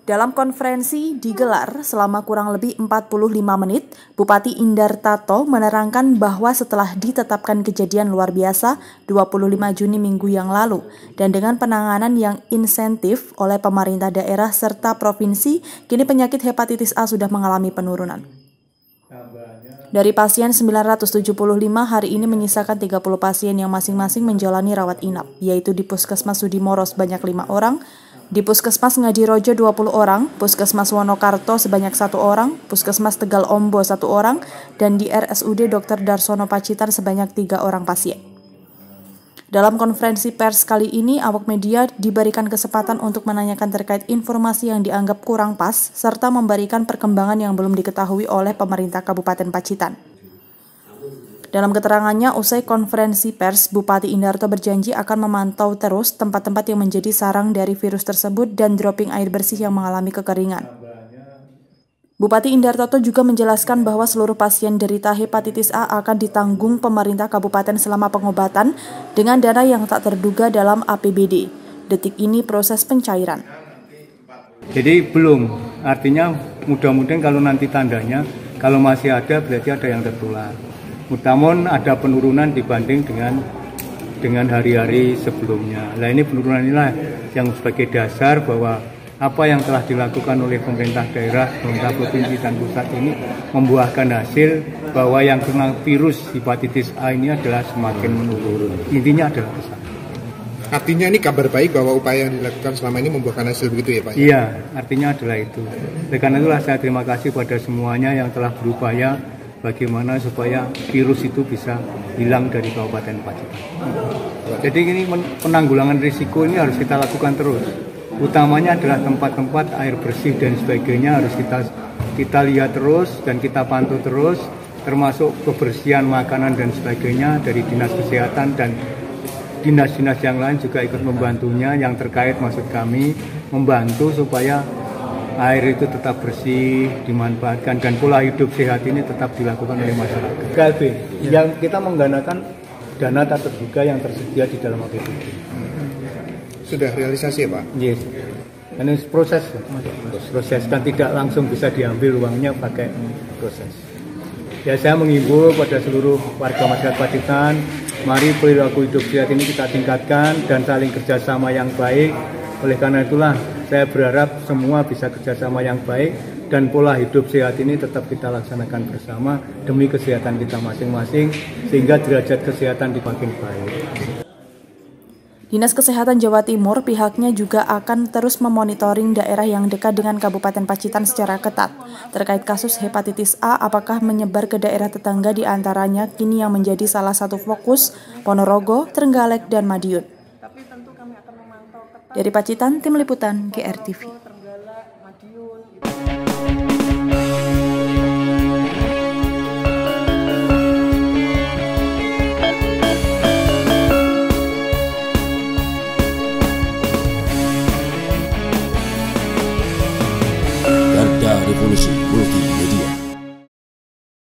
Dalam konferensi digelar selama kurang lebih 45 menit, Bupati Indartato menerangkan bahwa setelah ditetapkan kejadian luar biasa 25 Juni minggu yang lalu, dan dengan penanganan yang insentif oleh pemerintah daerah serta provinsi, kini penyakit hepatitis A sudah mengalami penurunan. Dari pasien 975 hari ini menyisakan 30 pasien yang masing-masing menjalani rawat inap, yaitu di Puskesmas Sudimoro sebanyak 5 orang, di Puskesmas Ngadirojo 20 orang, Puskesmas Wonokarto sebanyak 1 orang, Puskesmas Tegal Ombo 1 orang, dan di RSUD Dr. Darsono Pacitan sebanyak 3 orang pasien. Dalam konferensi pers kali ini, awak media diberikan kesempatan untuk menanyakan terkait informasi yang dianggap kurang pas, serta memberikan perkembangan yang belum diketahui oleh pemerintah Kabupaten Pacitan. Dalam keterangannya, usai konferensi pers, Bupati Indarto berjanji akan memantau terus tempat-tempat yang menjadi sarang dari virus tersebut dan dropping air bersih yang mengalami kekeringan. Bupati Indarto juga menjelaskan bahwa seluruh pasien derita hepatitis A akan ditanggung pemerintah kabupaten selama pengobatan dengan dana yang tak terduga dalam APBD. Detik ini proses pencairan. Jadi belum, artinya mudah-mudahan kalau nanti tandanya, kalau masih ada berarti ada yang tertular. Namun ada penurunan dibanding dengan hari-hari sebelumnya. Nah ini penurunan inilah yang sebagai dasar bahwa apa yang telah dilakukan oleh pemerintah daerah, pemerintah provinsi dan pusat ini membuahkan hasil bahwa yang kena virus hepatitis A ini adalah semakin menurun. Intinya adalah besar. Artinya ini kabar baik bahwa upaya yang dilakukan selama ini membuahkan hasil begitu ya Pak? Iya, artinya adalah itu. Oleh karena itulah saya terima kasih pada semuanya yang telah berupaya bagaimana supaya virus itu bisa hilang dari Kabupaten Pacitan. Jadi ini penanggulangan risiko ini harus kita lakukan terus. Utamanya adalah tempat-tempat air bersih dan sebagainya harus kita lihat terus dan kita pantau terus, termasuk kebersihan makanan dan sebagainya dari dinas kesehatan dan dinas-dinas yang lain juga ikut membantunya. Yang terkait maksud kami membantu supaya air itu tetap bersih, dimanfaatkan, dan pola hidup sehat ini tetap dilakukan oleh masyarakat. KLB, yang kita menggunakan dana tak terduga yang tersedia di dalam APBD. Sudah realisasi ya Pak? Yes. Ini proses kan tidak langsung bisa diambil uangnya pakai proses. Ya saya mengimbau pada seluruh warga masyarakat Pacitan, mari perilaku hidup sehat ini kita tingkatkan dan saling kerjasama yang baik. Oleh karena itulah saya berharap semua bisa kerjasama yang baik dan pola hidup sehat ini tetap kita laksanakan bersama demi kesehatan kita masing-masing sehingga derajat kesehatan dimakin baik. Dinas Kesehatan Jawa Timur pihaknya juga akan terus memonitoring daerah yang dekat dengan Kabupaten Pacitan secara ketat. Terkait kasus hepatitis A, apakah menyebar ke daerah tetangga di antaranya kini yang menjadi salah satu fokus Ponorogo, Trenggalek, dan Madiun. Dari Pacitan, Tim Liputan, GRTV.